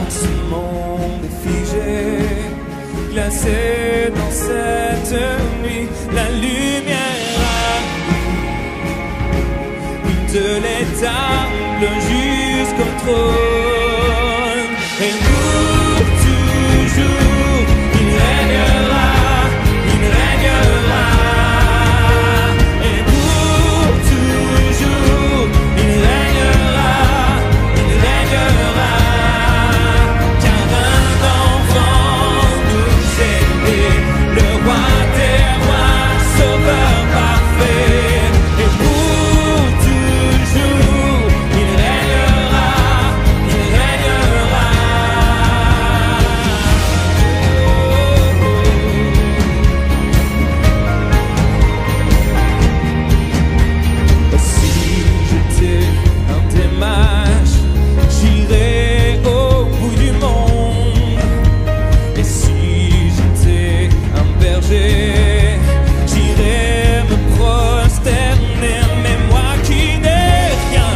Ce monde est figé, glacé dans cette nuit. La lumière arrive de l'étable jusqu'au trône. Et pour toujours, il régnera, il régnera. Et pour toujours, il régnera, il régnera. Car un enfant nous est né, le roi des rois, sauveur parfait. Et pour toujours, il régnera, il régnera. Si j'étais un des mages, j'irais au bout du monde. Et si j'étais un berger, j'irais me prosterner. Mais moi qui n'ai rien,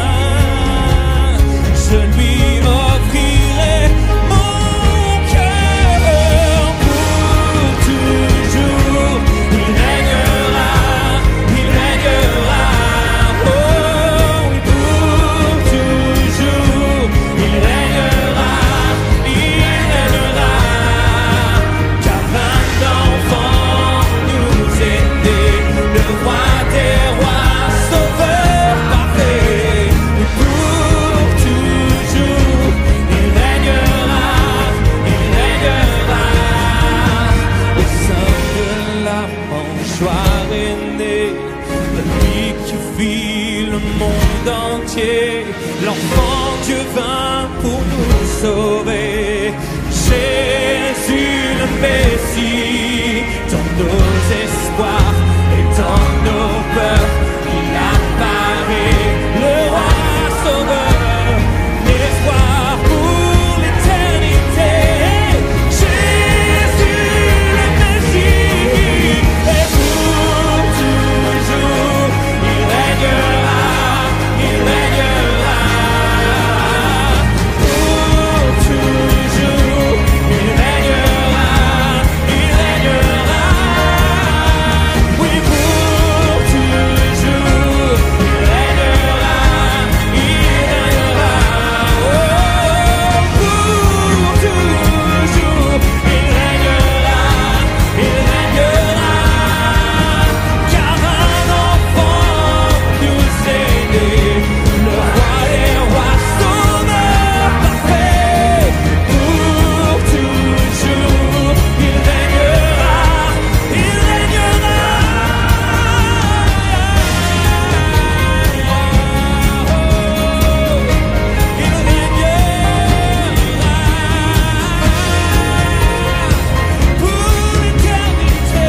je lui offrirai mon cœur. Pour toujours, il régnera, il régnera. Oh, oui, pour toujours, il régnera, il régnera. Car un enfant nous est né, le roi des rois, sauveur parfait. Et pour toujours, il régnera, il régnera. Au sein de la mâchoire est né lui qui vit le monde entier. L'enfant Dieu vint pour nous sauver. Jésus le Messie, dans nos espoirs et dans nos peurs, il apparaît, le roi sauveur, l'espoir pour l'éternité. Jésus le Messie, et pour toujours, il régnera, il régnera. Pour toujours, il régnera, il régnera. Oui, pour toujours, il régnera, il régnera. Oh, pour toujours, il régnera, il régnera. Car un enfant nous est né, le roi des rois, sauveur parfait. Pour toujours, il régnera, il régnera. Il régnera pour l'éternité.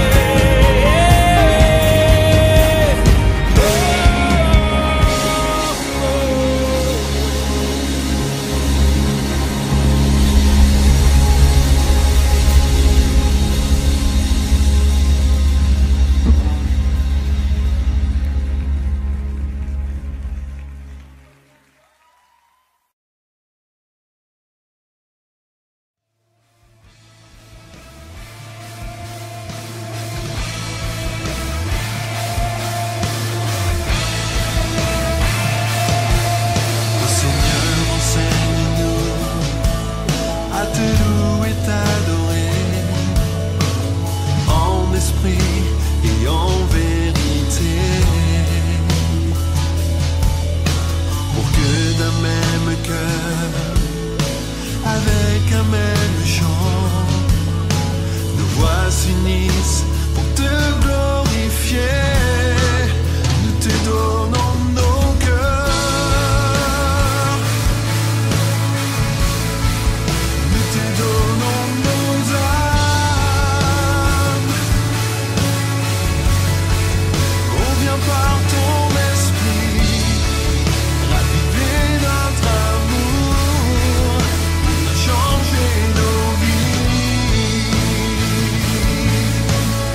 Seigneur, enseigne-nous à te louer, t'adorer en esprit et en vérité, pour que d'un même cœur, avec un même chant, nos voix s'unissent pour te glorifier. Nous te donnons nos cœurs, nous te donnons nos âmes. On vient par ton esprit raviver notre amour pour changer nos vies.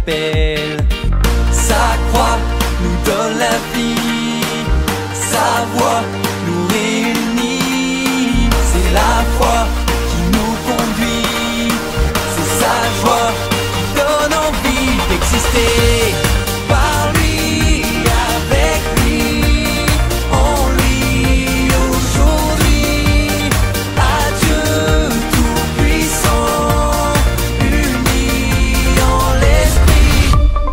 appelle. Sa croix nous donne la vie, sa voix nous réunit. C'est la foi qui nous conduit, c'est sa joie qui donne envie d'exister. Par lui, avec lui, en lui, aujourd'hui, à Dieu tout-puissant, unis en l'esprit.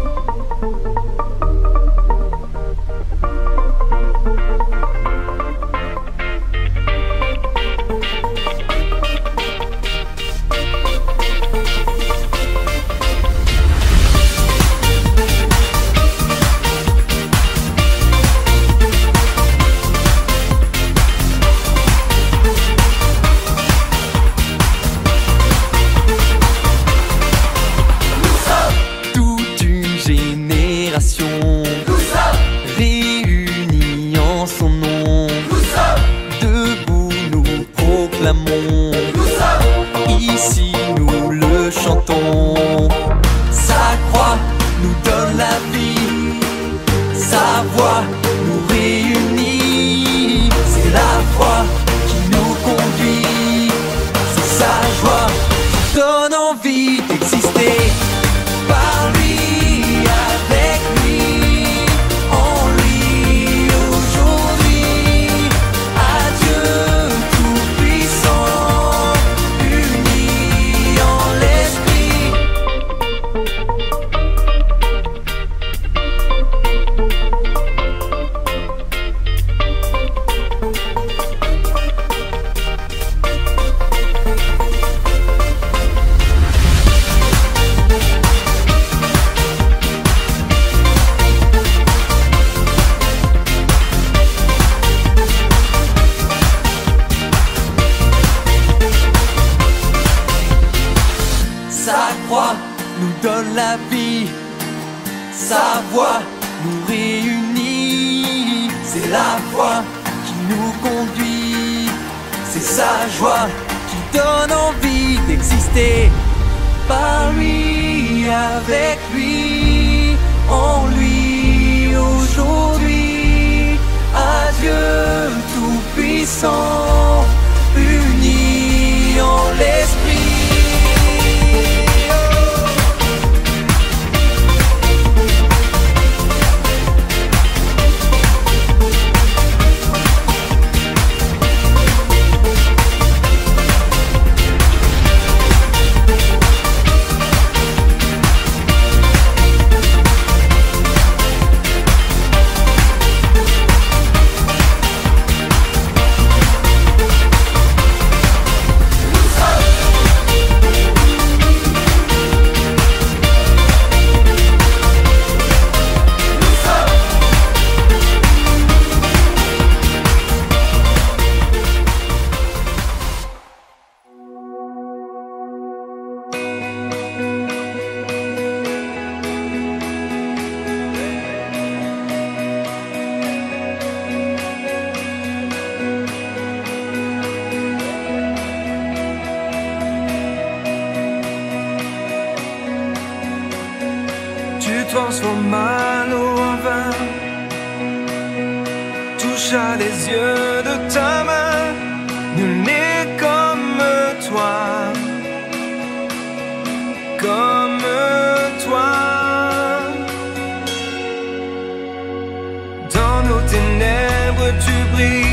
Toute une génération réunie en son nom. Debout nous proclamons, ici nous le chantons. Sa croix nous donne la vie, sa voix nous réunit. C'est la foi qui nous conduit, c'est sa joie qui donne envie d'exister. Par lui, avec lui, en lui, aujourd'hui, à Dieu tout-puissant, unis en l'esprit. Sa croix nous donne la vie, sa voix nous réunit. C'est la foi qui nous conduit, c'est sa joie qui donne envie d'exister. Par lui, avec lui, en lui, aujourd'hui, à Dieu tout-puissant, unis en l'esprit. Transforme l'eau en vin, touche à les yeux de ta main. Nul n'est comme toi, comme toi. Dans nos ténèbres tu brilles.